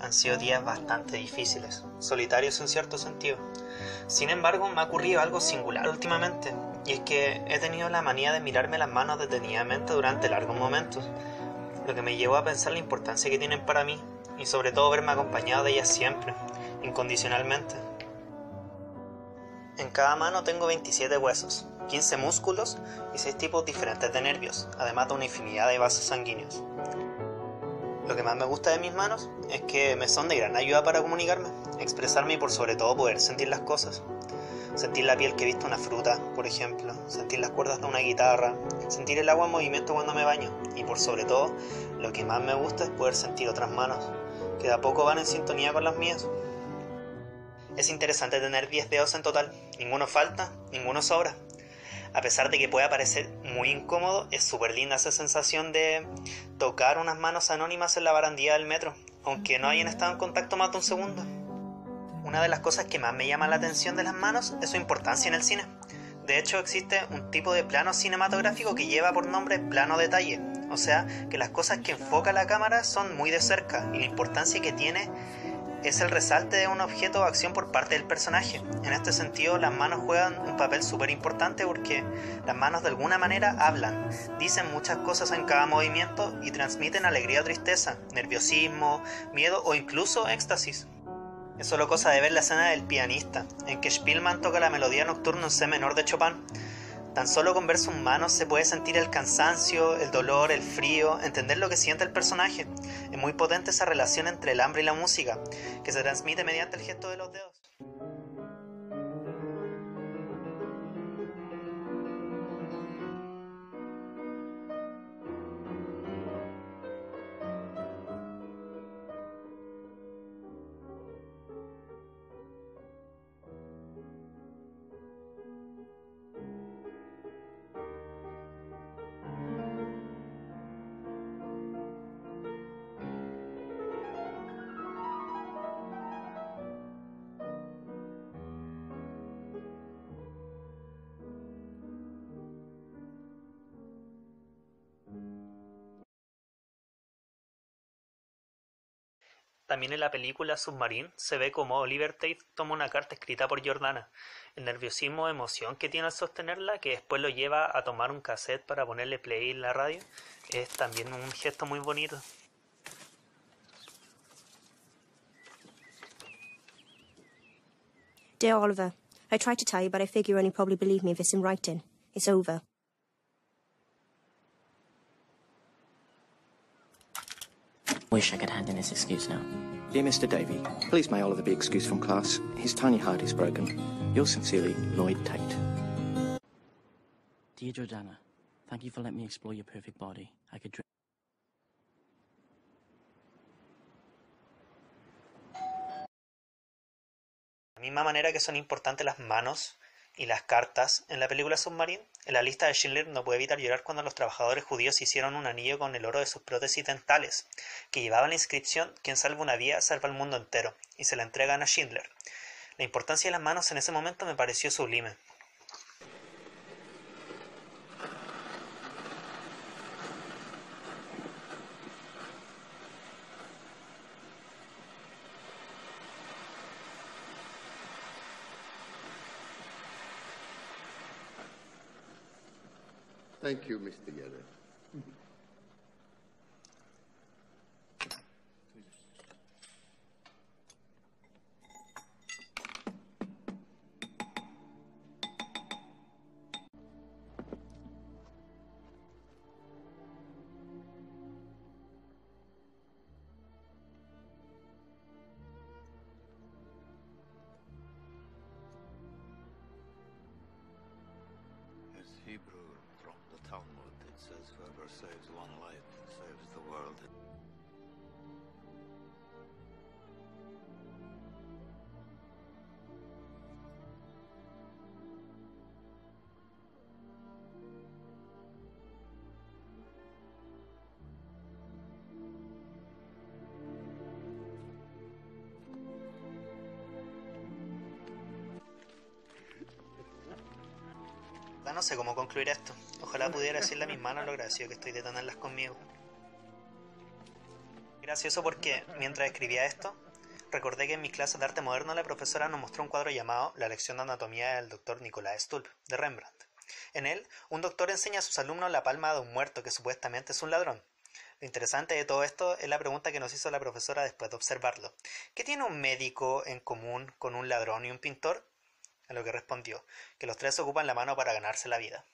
han sido días bastante difíciles, solitarios en cierto sentido. Sin embargo, me ha ocurrido algo singular últimamente, y es que he tenido la manía de mirarme las manos detenidamente durante largos momentos, lo que me llevó a pensar la importancia que tienen para mí, y sobre todo verme acompañado de ellas siempre, incondicionalmente. En cada mano tengo 27 huesos, 15 músculos y 6 tipos diferentes de nervios, además de una infinidad de vasos sanguíneos. Lo que más me gusta de mis manos es que me son de gran ayuda para comunicarme, expresarme y por sobre todo poder sentir las cosas. Sentir la piel que viste una fruta, por ejemplo, sentir las cuerdas de una guitarra, sentir el agua en movimiento cuando me baño y por sobre todo, lo que más me gusta es poder sentir otras manos, que de a poco van en sintonía con las mías. Es interesante tener 10 dedos en total, ninguno falta, ninguno sobra. A pesar de que pueda parecer muy incómodo, es súper linda esa sensación de tocar unas manos anónimas en la barandilla del metro, aunque no hayan estado en contacto más de un segundo. Una de las cosas que más me llama la atención de las manos es su importancia en el cine. De hecho, existe un tipo de plano cinematográfico que lleva por nombre plano detalle, o sea, que las cosas que enfoca la cámara son muy de cerca y la importancia que tiene es el resalte de un objeto o acción por parte del personaje. En este sentido, las manos juegan un papel súper importante porque las manos de alguna manera hablan, dicen muchas cosas en cada movimiento y transmiten alegría o tristeza, nerviosismo, miedo o incluso éxtasis. Es solo cosa de ver la escena del pianista, en que Spielmann toca la melodía nocturna en C menor de Chopin. Tan solo con ver sus manos se puede sentir el cansancio, el dolor, el frío, entender lo que siente el personaje. Es muy potente esa relación entre el hambre y la música, que se transmite mediante el gesto de los dedos. También en la película Submarine se ve como Oliver Tate toma una carta escrita por Jordana, el nerviosismo o emoción que tiene al sostenerla, que después lo lleva a tomar un cassette para ponerle play en la radio, es también un gesto muy bonito. Dear Oliver, I tried to tell you, but I figure you only probably believe me if it's in writing. It's over. Wish I could hand in his excuse now. Dear Mr. Davey, please may Oliver be excused from class. His tiny heart is broken. Yours sincerely, Lloyd Tate. Dear Jordana, thank you for letting me explore your perfect body. I could dream. De la misma manera que son importantes las manos y las cartas en la película Submarine, en la lista de Schindler no puede evitar llorar cuando los trabajadores judíos hicieron un anillo con el oro de sus prótesis dentales, que llevaba la inscripción "Quien salva una vida, salva el mundo entero", y se la entregan a Schindler. La importancia de las manos en ese momento me pareció sublime. Thank you, Mr. Yeder. As Hebrew from the Talmud, it says, "Whoever saves one life saves the world." No sé cómo concluir esto. Ojalá pudiera decirle a mis manos lo agradecido que estoy de tenerlas conmigo. Gracioso porque, mientras escribía esto, recordé que en mis clases de arte moderno la profesora nos mostró un cuadro llamado La lección de anatomía del doctor Nicolás Stulp, de Rembrandt. En él, un doctor enseña a sus alumnos la palma de un muerto que supuestamente es un ladrón. Lo interesante de todo esto es la pregunta que nos hizo la profesora después de observarlo. ¿Qué tiene un médico en común con un ladrón y un pintor? A lo que respondió, que los tres ocupan la mano para ganarse la vida.